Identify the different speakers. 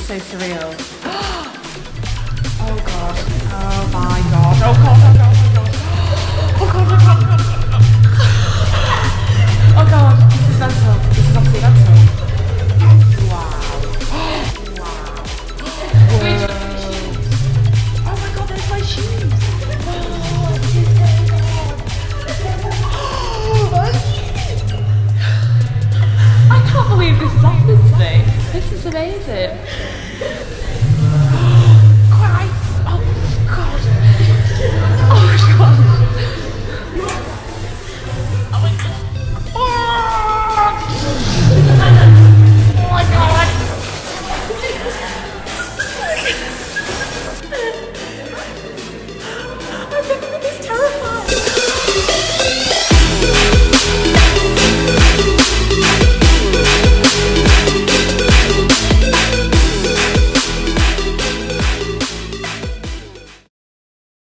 Speaker 1: So surreal. Oh god. Oh my god. Oh god, oh god, oh god. Oh god, oh god, oh god. Oh god, this is mental. This is absolutely mental. Wow. Wow. Whoa. Oh my god, there's my shoes. What is going on? I can't believe this is happening to me. This is amazing.